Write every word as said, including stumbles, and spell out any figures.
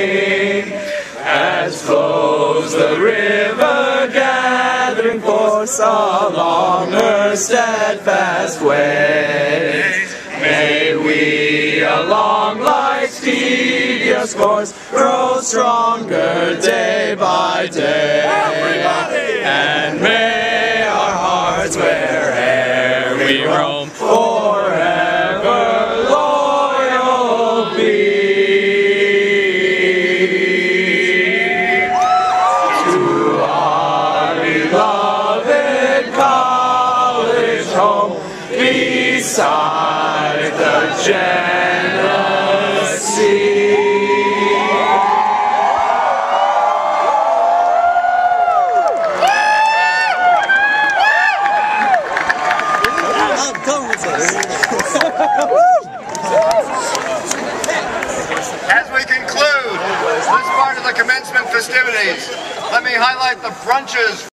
As flows the river, gathering force along her steadfast ways, may we along life's tedious course grow stronger day by day. Everybody! And may our hearts, where'er we roam, forever loyal be. Beloved college home, beside the generous sea. As we conclude this part of the commencement festivities, let me highlight the brunches